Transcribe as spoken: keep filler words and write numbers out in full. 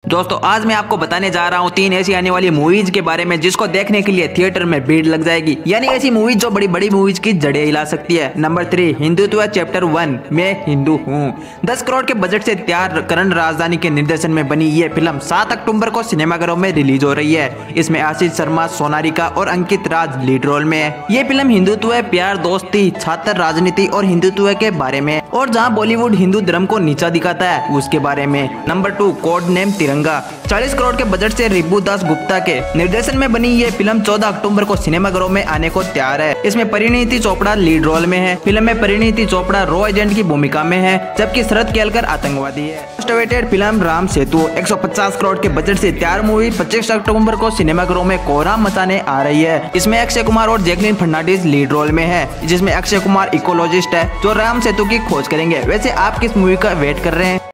दोस्तों आज मैं आपको बताने जा रहा हूँ तीन ऐसी आने वाली मूवीज के बारे में जिसको देखने के लिए थिएटर में भीड़ लग जाएगी, यानी ऐसी मूवीज जो बड़ी बड़ी मूवीज की जड़ें हिला सकती है। Number three, Hindutva chapter one, मैं हिंदू हूँ। दस करोड़ के बजट से तैयार करण राजधानी के निर्देशन में बनी ये फिल्म सात अक्टूबर को सिनेमाघरों में रिलीज हो रही है। इसमें आशीष शर्मा, सोनारिका और अंकित राज लीड रोल में है। ये फिल्म हिंदुत्व, प्यार, दोस्ती, छात्र राजनीति और हिंदुत्व के बारे में, और जहाँ बॉलीवुड हिंदू धर्म को नीचा दिखाता है उसके बारे में। नंबर टू, कोड नेम तिरंगा। चालीस करोड़ के बजट से रिबू दास गुप्ता के निर्देशन में बनी ये फिल्म चौदह अक्टूबर को सिनेमाघरों में आने को तैयार है। इसमें परिणीति चोपड़ा लीड रोल में है। फिल्म में परिणीति चोपड़ा रॉ एजेंट की भूमिका में है, जबकि शरद केलकर आतंकवादी है। Most awaited film Ram Setu एक सौ पचास करोड़ के बजट से तैयार मूवी पच्चीस अक्टूबर को सिनेमाघरों में कोहराम मचाने आ रही है। इसमें अक्षय कुमार और जैकलीन फर्नांडिस लीड रोल में है, जिसमें अक्षय कुमार इकोलॉजिस्ट है जो राम सेतु की खोज करेंगे। वैसे आप किस मूवी का वेट कर रहे हैं?